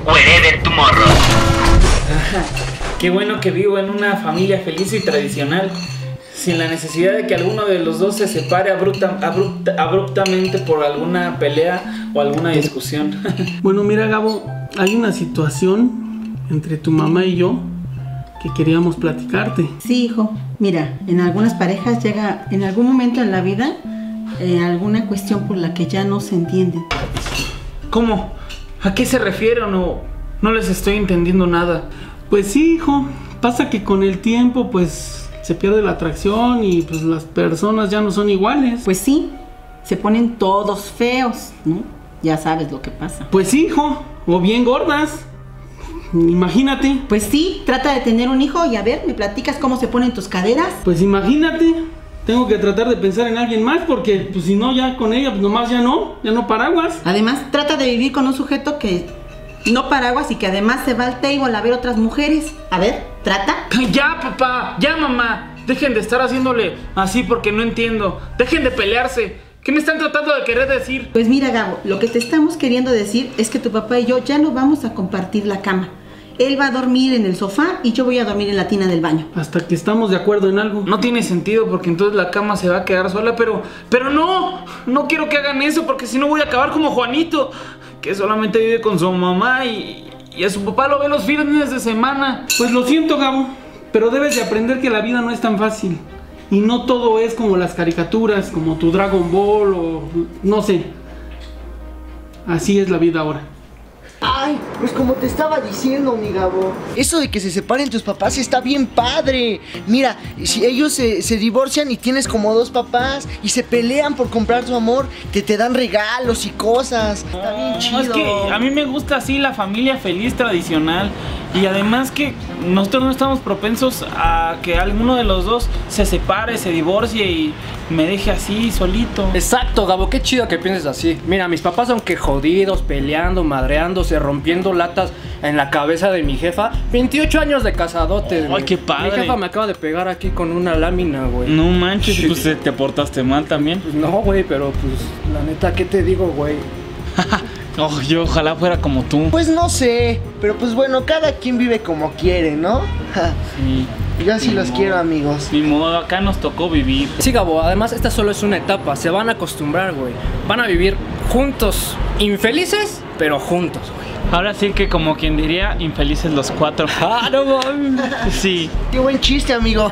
Wherever Tomorrow. Qué bueno que vivo en una familia feliz y tradicional, sin la necesidad de que alguno de los dos se separe abruptamente por alguna pelea o alguna discusión. Bueno, mira, Gabo, hay una situación entre tu mamá y yo que queríamos platicarte. Sí, hijo. Mira, en algunas parejas llega en algún momento en la vida alguna cuestión por la que ya no se entienden. ¿Cómo? ¿A qué se refieren? No les estoy entendiendo nada. Pues sí, hijo. Pasa que con el tiempo, pues, se pierde la atracción y pues las personas ya no son iguales. Pues sí, se ponen todos feos, ¿no? Ya sabes lo que pasa. Pues sí, hijo. O bien gordas. Imagínate. Pues sí, trata de tener un hijo y a ver, ¿me platicas cómo se ponen tus caderas? Pues imagínate. Tengo que tratar de pensar en alguien más porque, pues si no, ya con ella, pues nomás ya no paraguas. Además, trata de vivir con un sujeto que no paraguas y que además se va al table a ver otras mujeres. A ver, trata. Ya, papá, ya, mamá. Dejen de estar haciéndole así porque no entiendo. Dejen de pelearse. ¿Qué me están tratando de querer decir? Pues mira, Gabo, lo que te estamos queriendo decir es que tu papá y yo ya no vamos a compartir la cama. Él va a dormir en el sofá y yo voy a dormir en la tina del baño. Hasta que estamos de acuerdo en algo. No tiene sentido porque entonces la cama se va a quedar sola, pero no quiero que hagan eso porque si no voy a acabar como Juanito, que solamente vive con su mamá y a su papá lo ve los fines de semana. Pues lo siento, Gabo, pero debes de aprender que la vida no es tan fácil. Y no todo es como las caricaturas, como tu Dragon Ball o no sé. Así es la vida ahora. Ay, pues como te estaba diciendo, mi Gabo, eso de que se separen tus papás está bien padre. Mira, si ellos se divorcian y tienes como dos papás y se pelean por comprar tu amor, te dan regalos y cosas. Está bien chido. Es que a mí me gusta así la familia feliz tradicional. Y además que nosotros no estamos propensos a que alguno de los dos se separe, se divorcie y me deje así solito. Exacto, Gabo, qué chido que pienses así. Mira, mis papás, aunque jodidos, peleando, madreándose, rompiendo latas en la cabeza de mi jefa, 28 años de casadotes. Ay, qué padre. Mi jefa me acaba de pegar aquí con una lámina, güey. No manches, pues te portaste mal también. Pues no, güey, pero pues la neta, ¿qué te digo, güey? Oh, yo ojalá fuera como tú. Pues no sé, pero pues bueno, cada quien vive como quiere, ¿no? Sí. Yo sí los quiero, amigos. Ni modo, acá nos tocó vivir. Sí, Gabo, además esta solo es una etapa, se van a acostumbrar, güey. Van a vivir juntos, infelices, pero juntos, güey. Ahora sí que como quien diría, infelices los cuatro. ¡Ah, no mames! Sí. Qué buen chiste, amigo.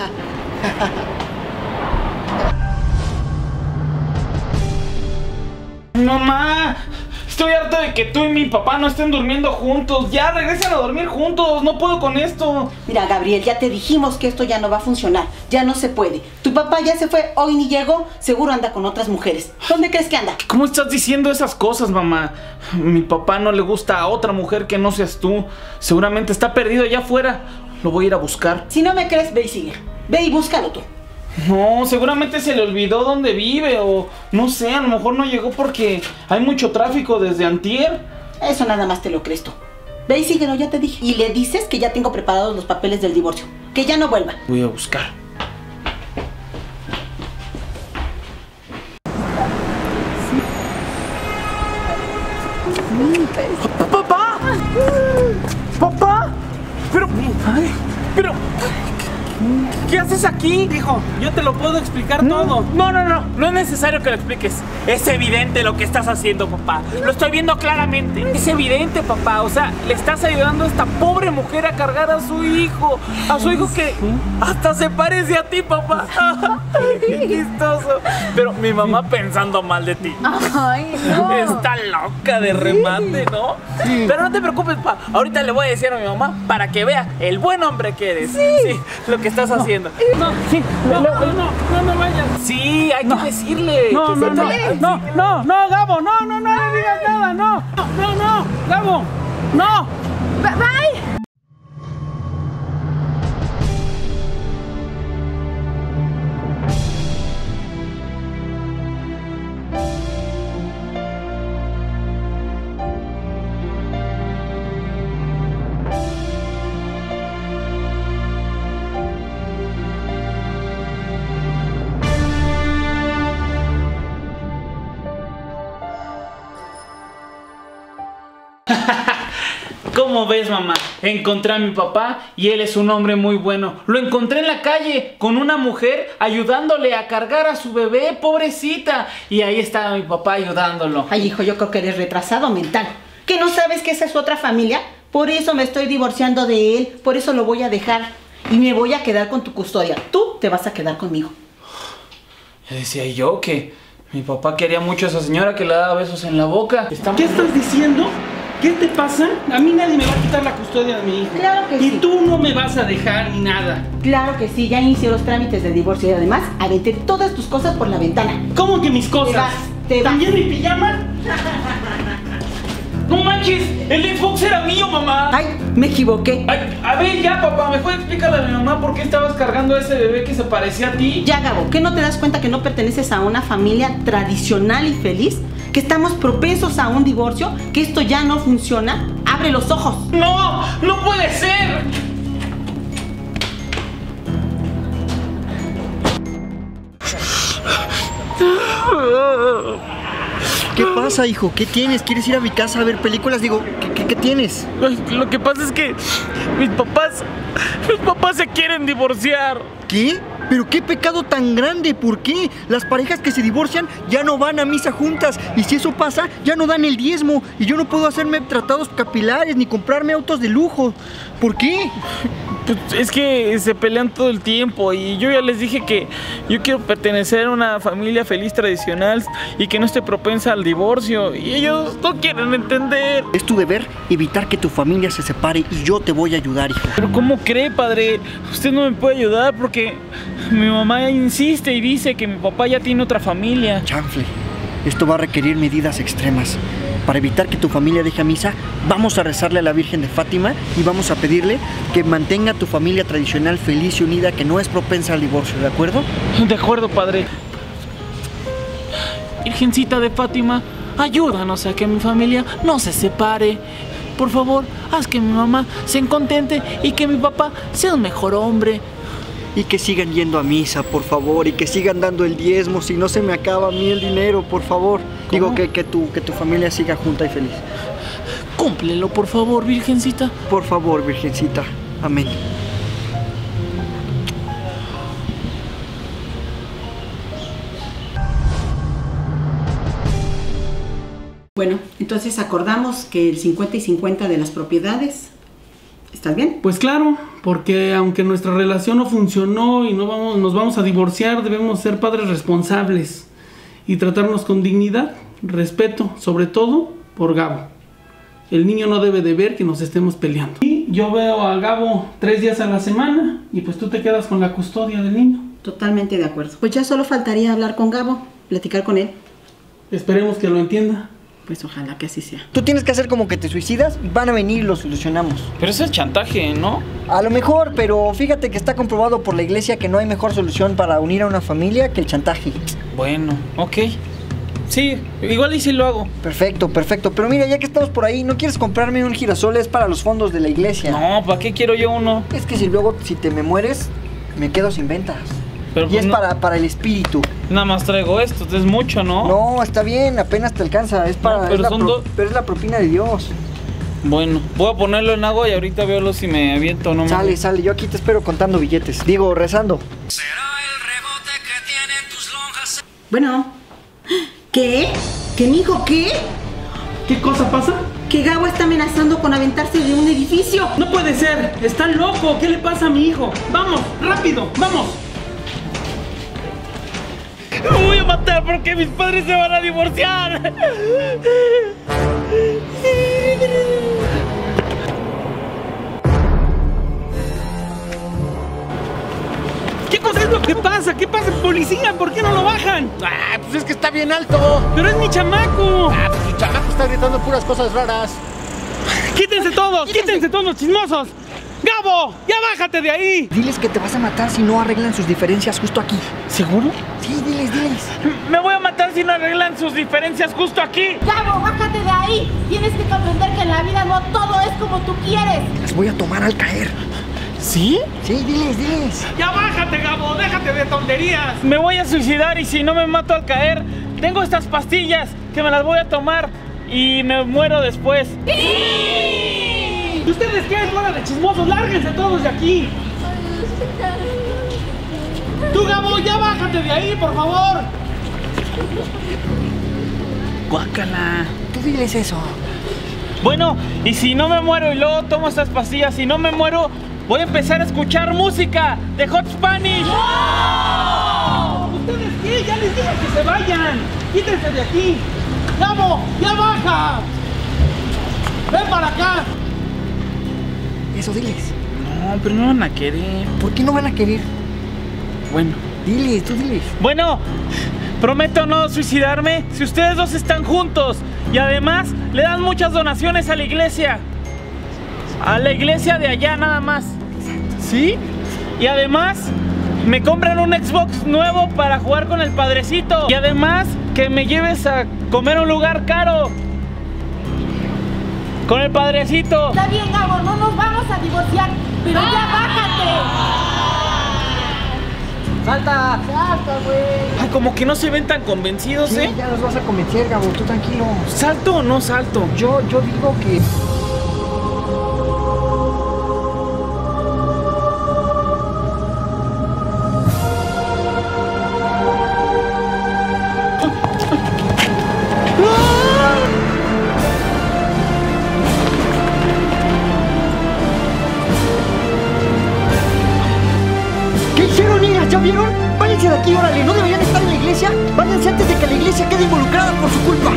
Mamá, estoy harto de que tú y mi papá no estén durmiendo juntos. Ya, regresen a dormir juntos, no puedo con esto. Mira, Gabriel, ya te dijimos que esto ya no va a funcionar. Ya no se puede. Tu papá ya se fue, hoy ni llegó. Seguro anda con otras mujeres. ¿Dónde crees que anda? ¿Cómo estás diciendo esas cosas, mamá? Mi papá no le gusta a otra mujer que no seas tú. Seguramente está perdido allá afuera. Lo voy a ir a buscar. Si no me crees, ve y sigue. Ve y búscalo tú. No, seguramente se le olvidó dónde vive o no sé, a lo mejor no llegó porque hay mucho tráfico desde antier. Eso nada más te lo crees tú. Ve y síguelo, ya te dije. Y le dices que ya tengo preparados los papeles del divorcio. Que ya no vuelva. Voy a buscar. ¡Papá! ¡Papá! Pero... ¿Qué haces aquí? Hijo, yo te lo puedo explicar todo. No es necesario que lo expliques. Es evidente lo que estás haciendo, papá. Lo estoy viendo claramente. Es evidente, papá. O sea, le estás ayudando a esta pobre mujer a cargar a su hijo. A su hijo que hasta se parece a ti, papá. Qué chistoso. Pero mi mamá pensando mal de ti. Ay, no. Está loca de remate, ¿no? Sí. Pero no te preocupes, papá. Ahorita le voy a decir a mi mamá para que vea el buen hombre que eres. Sí, lo que estás haciendo. No vayas. Sí, hay que decirle. No, Gabo, no le digas nada, no, Gabo, no. Bye. ¿Cómo ves, mamá? Encontré a mi papá y él es un hombre muy bueno. Lo encontré en la calle con una mujer ayudándole a cargar a su bebé, pobrecita. Y ahí estaba mi papá ayudándolo. Ay, hijo, yo creo que eres retrasado mental. ¿Que no sabes que esa es otra familia? Por eso me estoy divorciando de él, por eso lo voy a dejar. Y me voy a quedar con tu custodia. Tú te vas a quedar conmigo. Decía yo que mi papá quería mucho a esa señora que le daba besos en la boca. ¿Qué estás diciendo? ¿Qué te pasa? A mí nadie me va a quitar la custodia de mi hijo. Claro que y sí. tú no me vas a dejar ni nada. Claro que sí, ya inicié los trámites de divorcio y además aventé todas tus cosas por la ventana. ¿Cómo que mis cosas? Te vas. ¿También mi pijama? ¡No manches! ¡El Xbox era mío, mamá! Ay, me equivoqué. Ay, a ver, ya, papá, ¿me puedes explicarle a mi mamá por qué estabas cargando a ese bebé que se parecía a ti? Ya, Gabo, ¿qué no te das cuenta que no perteneces a una familia tradicional y feliz? ¿Que estamos propensos a un divorcio? ¿Que esto ya no funciona? ¡Abre los ojos! ¡No! ¡No puede ser! ¿Qué pasa, hijo? ¿Qué tienes? ¿Quieres ir a mi casa a ver películas? Digo, ¿qué tienes? Lo que pasa es que mis papás se quieren divorciar. ¿Qué? ¿Pero qué pecado tan grande? ¿Por qué? Las parejas que se divorcian ya no van a misa juntas. Y si eso pasa, ya no dan el diezmo. Y yo no puedo hacerme tratados capilares ni comprarme autos de lujo. ¿Por qué? Pues es que se pelean todo el tiempo y yo ya les dije que yo quiero pertenecer a una familia feliz tradicional y que no esté propensa al divorcio y ellos no quieren entender. Es tu deber evitar que tu familia se separe y yo te voy a ayudar, hijo. Pero ¿cómo cree, padre? Usted no me puede ayudar porque mi mamá insiste y dice que mi papá ya tiene otra familia. Chanfle, esto va a requerir medidas extremas. Para evitar que tu familia deje a misa, vamos a rezarle a la Virgen de Fátima y vamos a pedirle que mantenga a tu familia tradicional feliz y unida, que no es propensa al divorcio, ¿de acuerdo? De acuerdo, padre. Virgencita de Fátima, ayúdanos a que mi familia no se separe. Por favor, haz que mi mamá se contente y que mi papá sea un mejor hombre. Y que sigan yendo a misa, por favor, y que sigan dando el diezmo, si no se me acaba a mí el dinero, por favor. ¿Cómo? Digo, que tu familia siga junta y feliz. Cúmplelo, por favor, Virgencita. Por favor, Virgencita. Amén. Bueno, entonces acordamos que el 50 y 50 de las propiedades. ¿Estás bien? Pues claro, porque aunque nuestra relación no funcionó y nos vamos a divorciar, debemos ser padres responsables y tratarnos con dignidad, respeto, sobre todo por Gabo. El niño no debe de ver que nos estemos peleando. Y yo veo a Gabo 3 días a la semana y pues tú te quedas con la custodia del niño. Totalmente de acuerdo. Pues ya solo faltaría hablar con Gabo, platicar con él. Esperemos que lo entienda. Pues ojalá que así sea. Tú tienes que hacer como que te suicidas, van a venir y lo solucionamos. Pero eso es chantaje, ¿no? A lo mejor, pero fíjate que está comprobado por la iglesia que no hay mejor solución para unir a una familia que el chantaje. Bueno, ok. Sí, igual y sí lo hago. Perfecto, perfecto. Pero mira, ya que estamos por ahí, ¿no quieres comprarme un girasol? Es para los fondos de la iglesia. No, ¿para qué quiero yo uno? Es que si luego, si te me mueres, me quedo sin ventas. Pero Y pues es no- para el espíritu. Nada más traigo esto, es mucho, ¿no? No, está bien, apenas te alcanza. Es para. No, pero es la son dos. pero es la propina de Dios. Bueno, voy a ponerlo en agua y ahorita veo si me aviento o no. Sale, sale. Yo aquí te espero contando billetes. Digo, rezando. Bueno. ¿Qué? ¿Qué, mijo? ¿Qué? ¿Qué cosa pasa? Que Gabo está amenazando con aventarse de un edificio. No puede ser, está loco. ¿Qué le pasa a mi hijo? Vamos, rápido, vamos. ¡Me voy a matar porque mis padres se van a divorciar! ¿Qué cosa es lo que pasa? ¿Qué pasa, policía? ¿Por qué no lo bajan? Ah, pues es que está bien alto. Pero es mi chamaco. Ah, pues el chamaco está gritando puras cosas raras. Quítense todos los chismosos. ¡Gabo! ¡Ya bájate de ahí! Diles que te vas a matar si no arreglan sus diferencias justo aquí. ¿Seguro? Sí, diles. Me voy a matar si no arreglan sus diferencias justo aquí. Gabo, bájate de ahí. Tienes que comprender que en la vida no todo es como tú quieres. Las voy a tomar al caer. ¿Sí? Sí, diles. ¡Ya bájate, Gabo! ¡Déjate de tonterías! Me voy a suicidar y si no me mato al caer, tengo estas pastillas que me las voy a tomar y me muero después. ¿Y ustedes qué? ¡Bola de chismosos! ¡Lárguense todos de aquí! ¡Tú, Gabo, ya bájate de ahí, por favor! Guácala. Tú diles eso. Bueno, y si no me muero y luego tomo estas pastillas, si no me muero, voy a empezar a escuchar música de Hot Spanish. ¿Ustedes qué? Ya les dije que se vayan. Quítense de aquí. Gabo, ya baja. Ven para acá. Eso, diles. No, pero no van a querer. ¿Por qué no van a querer? Bueno. Diles, tú diles. Bueno, prometo no suicidarme si ustedes dos están juntos y además le dan muchas donaciones a la iglesia. A la iglesia de allá nada más. ¿Sí? Y además me compran un Xbox nuevo para jugar con el padrecito. Y además que me lleves a comer a un lugar caro con el padrecito. Está bien, Gabo, no nos vamos a divorciar, pero ya bájate. ¡Salta! Salta, güey. Ay, como que no se ven tan convencidos, Sí, ¿eh? ya los vas a convencer, Gabo, tú tranquilo. ¿Salto o no salto? Yo digo que... ¿Qué hicieron, niñas? ¿Ya vieron? Váyanse de aquí, órale. ¿No deberían estar en la iglesia? Váyanse antes de que la iglesia quede involucrada por su culpa.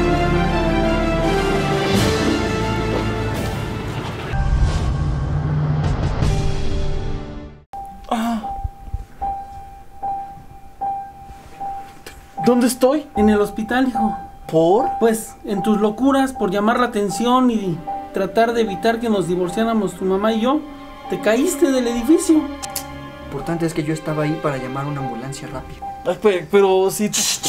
¿Dónde estoy? En el hospital, hijo. ¿Por? Pues, en tus locuras por llamar la atención y tratar de evitar que nos divorciáramos tu mamá y yo, te caíste del edificio. Lo importante es que yo estaba ahí para llamar a una ambulancia rápido. Pero si...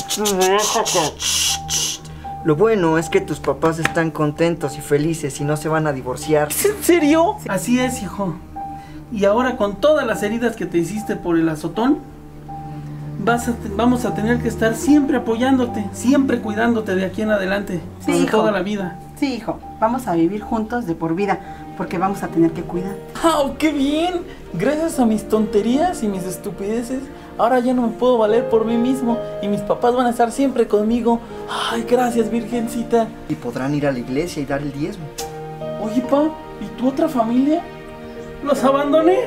Lo bueno es que tus papás están contentos y felices y no se van a divorciar. ¿En serio? Así es, hijo. Y ahora con todas las heridas que te hiciste por el azotón, vamos a tener que estar siempre apoyándote, siempre cuidándote de aquí en adelante, Sí, de hijo. toda la vida. Sí, hijo, vamos a vivir juntos de por vida, porque vamos a tener que cuidar. ¡Oh, qué bien! Gracias a mis tonterías y mis estupideces, ahora ya no me puedo valer por mí mismo y mis papás van a estar siempre conmigo. ¡Ay, gracias, Virgencita! Y podrán ir a la iglesia y dar el diezmo. Oye, pa, ¿y tu otra familia? ¿Los abandoné?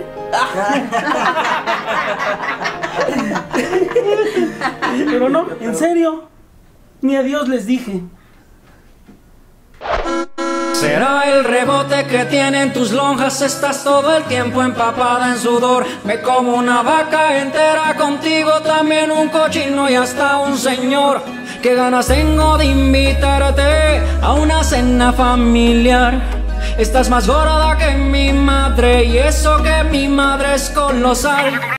Pero no, en serio, ni adiós les dije. Será el rebote que tienen tus lonjas, estás todo el tiempo empapada en sudor. Me como una vaca entera contigo, también un cochino y hasta un señor. Qué ganas tengo de invitarte a una cena familiar. Estás más gorda que mi madre y eso que mi madre es colosal.